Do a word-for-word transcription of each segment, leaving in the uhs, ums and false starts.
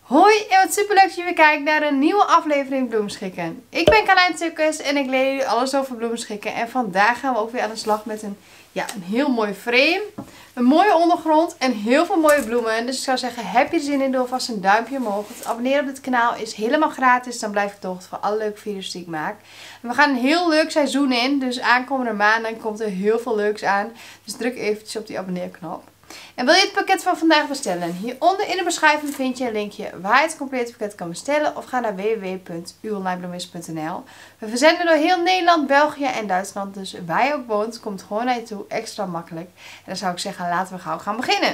Hoi en wat superleuk dat je weer kijkt naar een nieuwe aflevering Bloemschikken. Ik ben Carlijn Tukkers en ik leer jullie alles over bloemschikken. En vandaag gaan we ook weer aan de slag met een, ja, een heel mooi frame, een mooie ondergrond en heel veel mooie bloemen. Dus ik zou zeggen, heb je er zin in, doe alvast een duimpje omhoog. Het abonneren op dit kanaal is helemaal gratis, dan blijf ik op de hoogte van alle leuke video's die ik maak. En we gaan een heel leuk seizoen in, dus aankomende maanden komt er heel veel leuks aan. Dus druk eventjes op die abonneerknop. En wil je het pakket van vandaag bestellen? Hieronder in de beschrijving vind je een linkje waar je het complete pakket kan bestellen. Of ga naar w w w punt uw online bloemist punt n l. We verzenden door heel Nederland, België en Duitsland. Dus waar je ook woont, komt gewoon naar je toe. Extra makkelijk. En dan zou ik zeggen, laten we gauw gaan beginnen.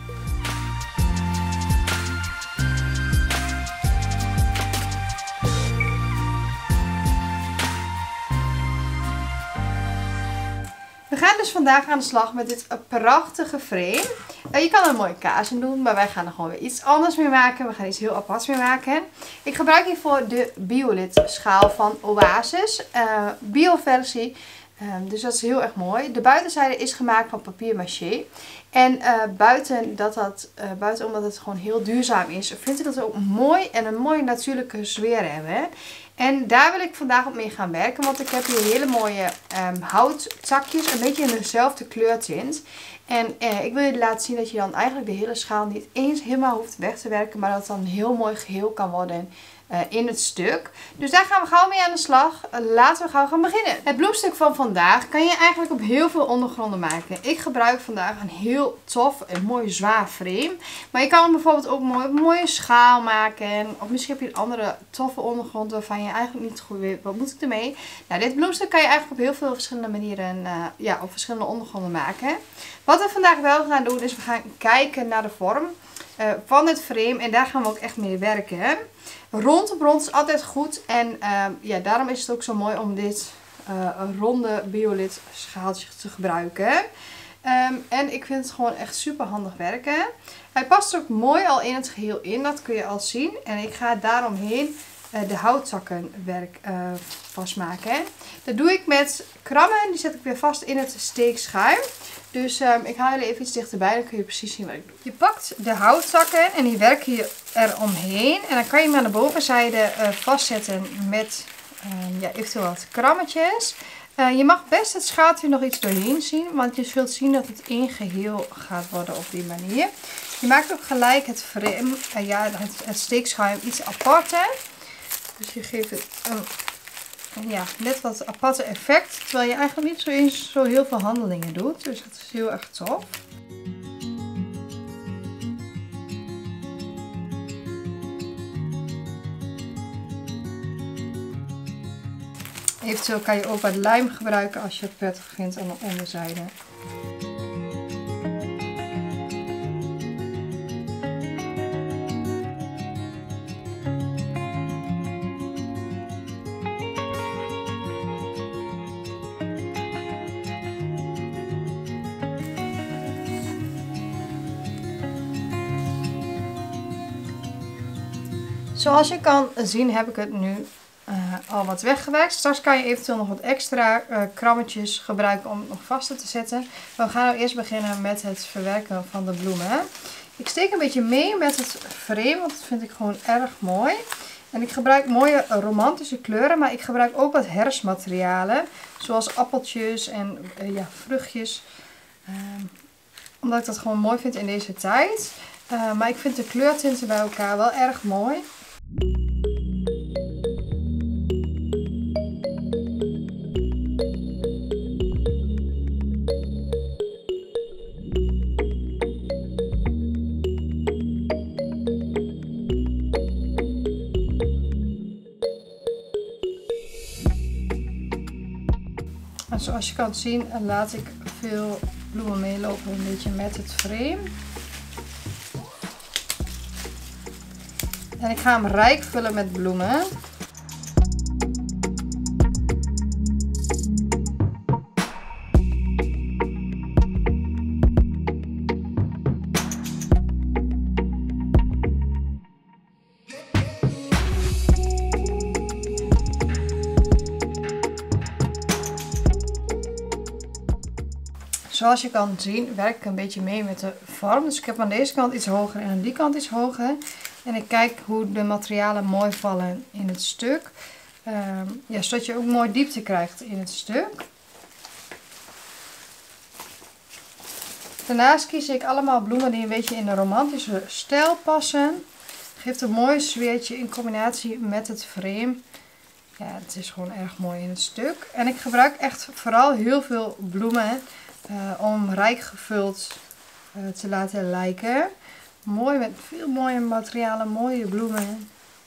We gaan dus vandaag aan de slag met dit prachtige frame. Uh, je kan er een mooie kaas in doen, maar wij gaan er gewoon weer iets anders mee maken. We gaan iets heel aparts mee maken. Ik gebruik hiervoor de Biolit schaal van Oasis. Uh, Bio versie. Um, dus dat is heel erg mooi. De buitenzijde is gemaakt van papier maché. En uh, buiten, dat dat, uh, buiten omdat het gewoon heel duurzaam is, vind ik dat het ook mooi en een mooie natuurlijke sfeer hebben. En daar wil ik vandaag op mee gaan werken. Want ik heb hier hele mooie um, houttakjes. Een beetje in dezelfde kleurtint. En eh, ik wil je laten zien dat je dan eigenlijk de hele schaal niet eens helemaal hoeft weg te werken. Maar dat het dan een heel mooi geheel kan worden uh, in het stuk. Dus daar gaan we gauw mee aan de slag. Uh, laten we gauw gaan beginnen. Het bloemstuk van vandaag kan je eigenlijk op heel veel ondergronden maken. Ik gebruik vandaag een heel tof en mooi zwaar frame. Maar je kan hem bijvoorbeeld ook mooi op een mooie schaal maken. Of misschien heb je een andere toffe ondergrond waarvan je eigenlijk niet goed weet wat moet ik ermee. Nou, dit bloemstuk kan je eigenlijk op heel veel verschillende manieren, uh, ja, op verschillende ondergronden maken. Wat we vandaag wel gaan doen is we gaan kijken naar de vorm uh, van het frame. En daar gaan we ook echt mee werken. Rond op rond is altijd goed. En uh, ja, daarom is het ook zo mooi om dit uh, ronde Biolit schaaltje te gebruiken. Um, en ik vind het gewoon echt super handig werken. Hij past ook mooi al in het geheel in. Dat kun je al zien. En ik ga daaromheen uh, de houtzakkenwerk uh, vastmaken. Dat doe ik met krammen. Die zet ik weer vast in het steekschuim. Dus um, ik haal jullie even iets dichterbij, dan kun je precies zien wat ik doe. Je pakt de houtzakken en die werken je eromheen. En dan kan je hem aan de bovenzijde uh, vastzetten met uh, ja, eventueel wat krammetjes. Uh, je mag best het schaaltje nog iets doorheen zien, want je zult zien dat het één geheel gaat worden op die manier. Je maakt ook gelijk het frame, uh, ja, het, het steekschuim iets aparter. Dus je geeft het een... Ja, net wat aparte effect, terwijl je eigenlijk niet zo eens zo heel veel handelingen doet. Dus dat is heel erg tof. Eventueel kan je ook wat lijm gebruiken als je het prettig vindt aan de onderzijde. Zoals je kan zien heb ik het nu uh, al wat weggewerkt. Straks kan je eventueel nog wat extra uh, krammetjes gebruiken om het nog vaster te zetten. We gaan nou eerst beginnen met het verwerken van de bloemen. Ik steek een beetje mee met het frame, want dat vind ik gewoon erg mooi. En ik gebruik mooie romantische kleuren, maar ik gebruik ook wat herfstmaterialen. Zoals appeltjes en uh, ja, vruchtjes. Uh, omdat ik dat gewoon mooi vind in deze tijd. Uh, maar ik vind de kleurtinten bij elkaar wel erg mooi. En zoals je kan zien laat ik veel bloemen meelopen een beetje met het frame. En ik ga hem rijk vullen met bloemen. Zoals je kan zien werk ik een beetje mee met de vorm. Dus ik heb aan deze kant iets hoger en aan die kant iets hoger. En ik kijk hoe de materialen mooi vallen in het stuk. Um, ja, zodat je ook mooi diepte krijgt in het stuk. Daarnaast kies ik allemaal bloemen die een beetje in de romantische stijl passen. Geeft een mooi sfeertje in combinatie met het frame. Ja, het is gewoon erg mooi in het stuk. En ik gebruik echt vooral heel veel bloemen uh, om rijk gevuld uh, te laten lijken. Mooi met veel mooie materialen, mooie bloemen.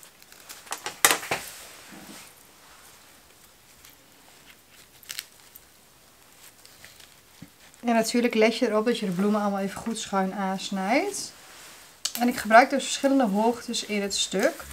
En natuurlijk let je erop dat je de bloemen allemaal even goed schuin aansnijdt. En ik gebruik dus verschillende hoogtes in het stuk.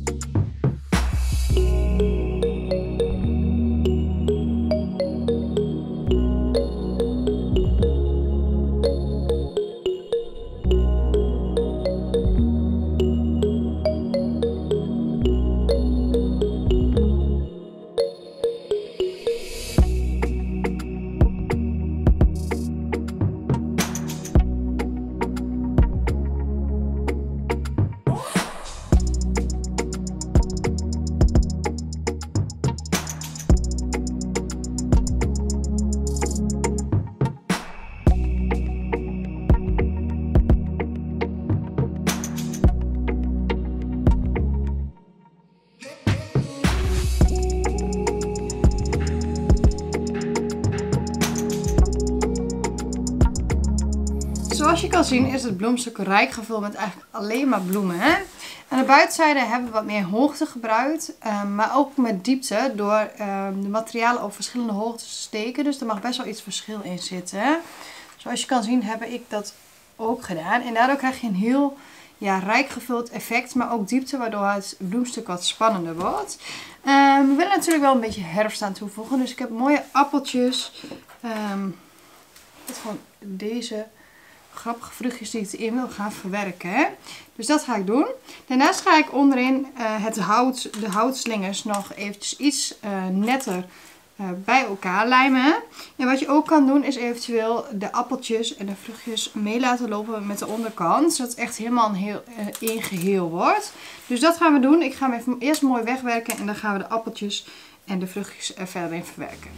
Zoals je kan zien is het bloemstuk rijk gevuld met eigenlijk alleen maar bloemen. Hè? Aan de buitenzijde hebben we wat meer hoogte gebruikt, um, maar ook met diepte door um, de materialen op verschillende hoogtes te steken. Dus er mag best wel iets verschil in zitten. Hè? Zoals je kan zien heb ik dat ook gedaan. En daardoor krijg je een heel ja, rijk gevuld effect, maar ook diepte, waardoor het bloemstuk wat spannender wordt. Um, we willen natuurlijk wel een beetje herfst aan toevoegen. Dus ik heb mooie appeltjes. Um, van deze grappige vruchtjes die ik erin wil gaan verwerken. Hè? Dus dat ga ik doen. Daarnaast ga ik onderin uh, het hout, de houtslingers nog eventjes iets uh, netter uh, bij elkaar lijmen. En wat je ook kan doen is eventueel de appeltjes en de vruchtjes mee laten lopen met de onderkant. Zodat het echt helemaal een heel uh, één geheel wordt. Dus dat gaan we doen. Ik ga hem even eerst mooi wegwerken en dan gaan we de appeltjes en de vruchtjes er verder in verwerken.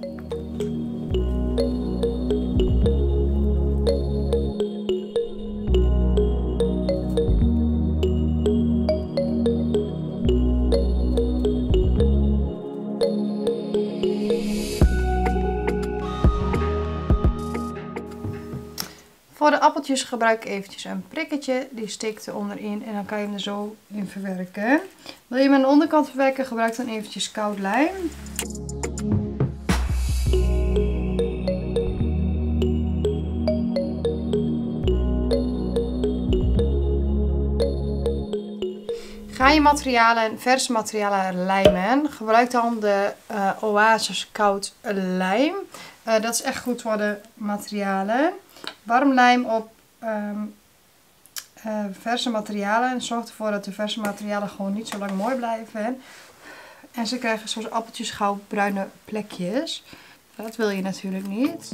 Voor de appeltjes gebruik ik eventjes een prikketje. Die steekt er onderin en dan kan je hem er zo in verwerken. Wil je hem aan de onderkant verwerken, gebruik dan eventjes koud lijm. Ga je materialen, verse materialen lijmen, gebruik dan de uh, Oasis koud lijm. Uh, dat is echt goed voor de materialen. Warm lijm op um, uh, verse materialen en zorg ervoor dat de verse materialen gewoon niet zo lang mooi blijven. En ze krijgen zoals appeltjes gauw bruine plekjes. Dat wil je natuurlijk niet.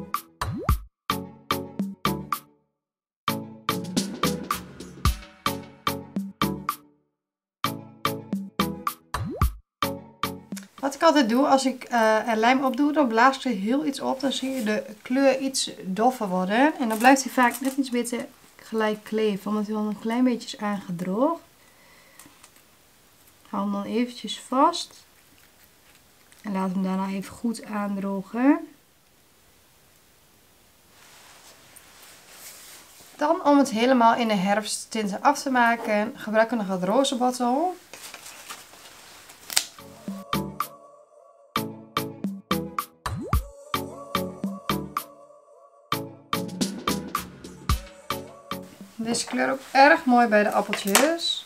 Wat ik altijd doe, als ik uh, er lijm op doe, dan blaas ik er heel iets op. Dan zie je de kleur iets doffer worden. En dan blijft hij vaak net iets beter gelijk kleven, omdat hij dan een klein beetje is aangedroogd. Hou hem dan eventjes vast. En laat hem daarna even goed aandrogen. Dan, om het helemaal in de herfsttinten af te maken, gebruiken we nog wat rozenbottel. Deze kleur ook erg mooi bij de appeltjes.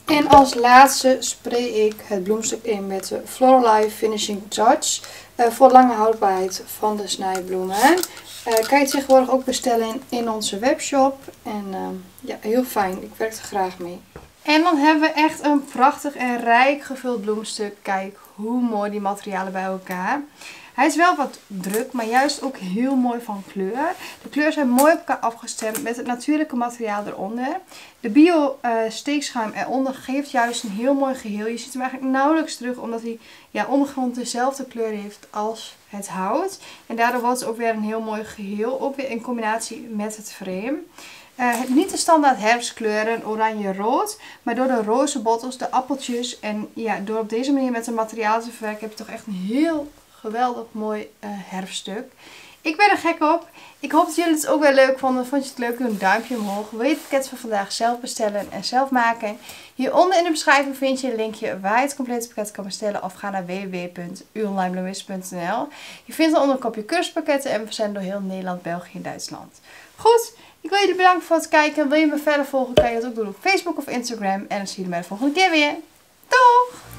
En als laatste spray ik het bloemstuk in met de Floralife Finishing Touch. Uh, voor lange houdbaarheid van de snijbloemen. Uh, kan je het tegenwoordig ook bestellen in onze webshop. En uh, ja, heel fijn. Ik werk er graag mee. En dan hebben we echt een prachtig en rijk gevuld bloemstuk. Kijk hoe mooi die materialen bij elkaar. Hij is wel wat druk, maar juist ook heel mooi van kleur. De kleuren zijn mooi op elkaar afgestemd met het natuurlijke materiaal eronder. De bio uh, steekschuim eronder geeft juist een heel mooi geheel. Je ziet hem eigenlijk nauwelijks terug, omdat hij ja, ondergrond dezelfde kleur heeft als het hout. En daardoor wordt het ook weer een heel mooi geheel, ook weer in combinatie met het frame. Uh, niet de standaard herfstkleuren, oranje-rood, maar door de roze bottles, de appeltjes en ja, door op deze manier met de materialen te verwerken heb je toch echt een heel geweldig mooi uh, herfststuk. Ik ben er gek op. Ik hoop dat jullie het ook weer leuk vonden. Vond je het leuk? Doe een duimpje omhoog. Wil je het pakket van vandaag zelf bestellen en zelf maken? Hieronder in de beschrijving vind je een linkje waar je het complete pakket kan bestellen. Of ga naar w w w punt u online bloemist punt n l. Je vindt er onder een kopje cursuspakketten en we zijn door heel Nederland, België en Duitsland. Goed, ik wil jullie bedanken voor het kijken. Wil je me verder volgen, kan je dat ook doen op Facebook of Instagram. En dan zie je me de volgende keer weer. Doeg!